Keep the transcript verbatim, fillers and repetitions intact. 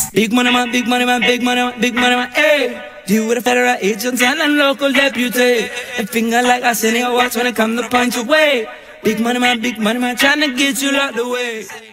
Big money man, big money man, big money man, big money man, hey. Deal with a federal agents and local deputy. A finger like a sending a watch when it come to punch away. Big money man, big money man, trying to get you out the way.